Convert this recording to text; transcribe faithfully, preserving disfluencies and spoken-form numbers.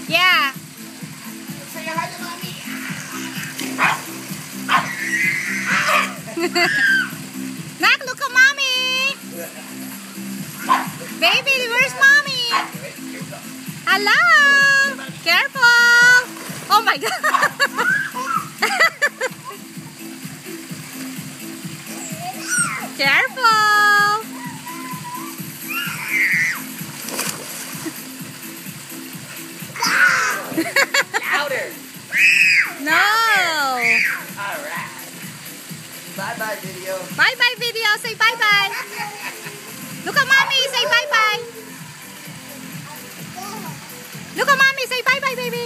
Yeah. Say hi to mommy. Nak, look at mommy. Baby, where's mommy? Hello. Careful. Oh my God. Careful. Louder. No. Alright. Bye-bye video. Bye-bye video. Say bye-bye. Look at mommy. Say bye-bye. Look at mommy. Say bye-bye, baby.